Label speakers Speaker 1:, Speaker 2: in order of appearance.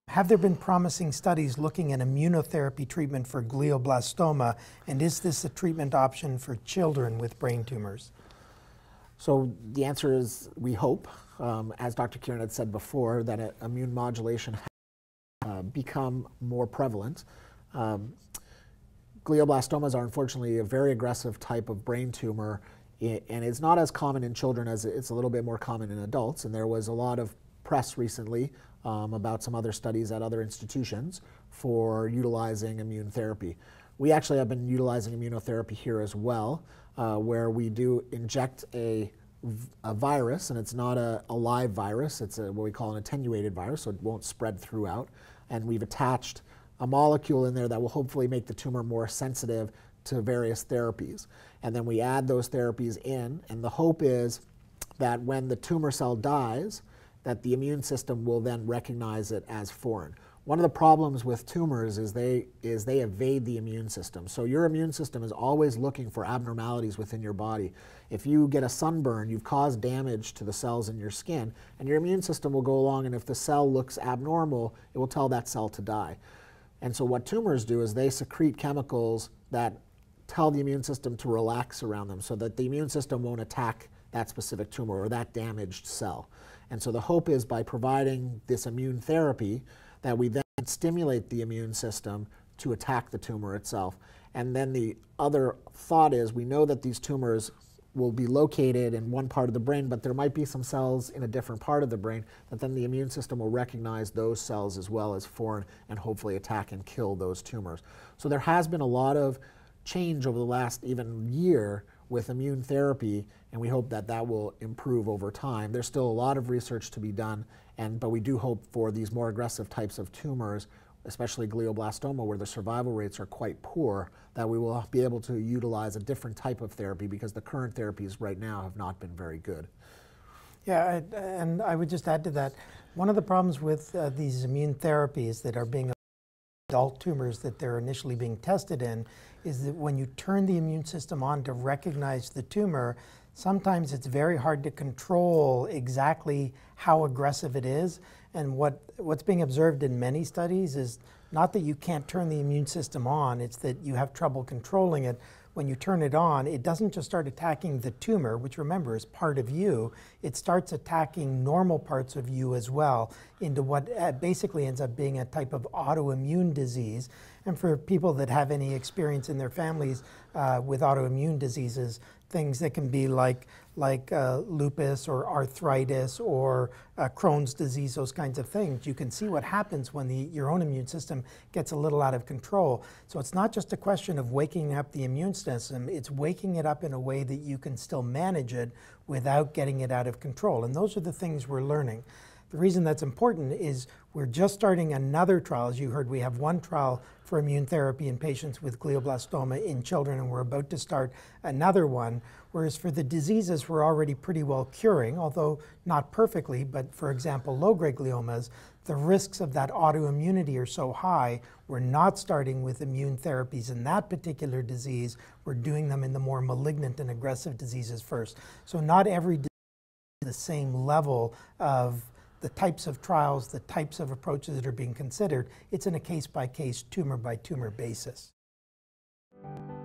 Speaker 1: Have there been promising studies looking at immunotherapy treatment for glioblastoma, and is this a treatment option for children with brain tumors?
Speaker 2: So the answer is we hope, as Dr. Kieran had said before, that immune modulation has become more prevalent. Glioblastomas are unfortunately a very aggressive type of brain tumor, and it's not as common in children as it's a little bit more common in adults. And there was a lot of press recently about some other studies at other institutions for utilizing immune therapy. We actually have been utilizing immunotherapy here as well, where we do inject a virus, and it's not a live virus, it's what we call an attenuated virus, so it won't spread throughout. And we've attached a molecule in there that will hopefully make the tumor more sensitive to various therapies. And then we add those therapies in, and the hope is that when the tumor cell dies, that the immune system will then recognize it as foreign. One of the problems with tumors is they evade the immune system. So your immune system is always looking for abnormalities within your body. If you get a sunburn, you've caused damage to the cells in your skin, and your immune system will go along, and if the cell looks abnormal, it will tell that cell to die. And so what tumors do is they secrete chemicals that tell the immune system to relax around them so that the immune system won't attack that specific tumor or that damaged cell. And so the hope is by providing this immune therapy that we then stimulate the immune system to attack the tumor itself. And then the other thought is we know that these tumors will be located in one part of the brain, but there might be some cells in a different part of the brain that then the immune system will recognize those cells as well as foreign and hopefully attack and kill those tumors. So there has been a lot of change over the last even year with immune therapy, and we hope that that will improve over time. There's still a lot of research to be done, but we do hope for these more aggressive types of tumors, especially glioblastoma, where the survival rates are quite poor, that we will be able to utilize a different type of therapy because the current therapies right now have not been very good.
Speaker 1: Yeah, and I would just add to that, one of the problems with these immune therapies that are being adult tumors that they're initially being tested in is that when you turn the immune system on to recognize the tumor, sometimes it's very hard to control exactly how aggressive it is. And what's being observed in many studies is not that you can't turn the immune system on, it's that you have trouble controlling it. When you turn it on, it doesn't just start attacking the tumor, which remember is part of you, it starts attacking normal parts of you as well into what basically ends up being a type of autoimmune disease. And for people that have any experience in their families with autoimmune diseases, things that can be like lupus or arthritis or Crohn's disease, those kinds of things. You can see what happens when your own immune system gets a little out of control. So it's not just a question of waking up the immune system, it's waking it up in a way that you can still manage it without getting it out of control. And those are the things we're learning. The reason that's important is we're just starting another trial. As you heard, we have one trial for immune therapy in patients with glioblastoma in children, and we're about to start another one. Whereas for the diseases we're already pretty well curing, although not perfectly, but for example, low-grade gliomas, the risks of that autoimmunity are so high, we're not starting with immune therapies in that particular disease. We're doing them in the more malignant and aggressive diseases first. So not every disease is the same level of the types of trials, the types of approaches that are being considered. It's in a case-by-case, tumor-by-tumor basis.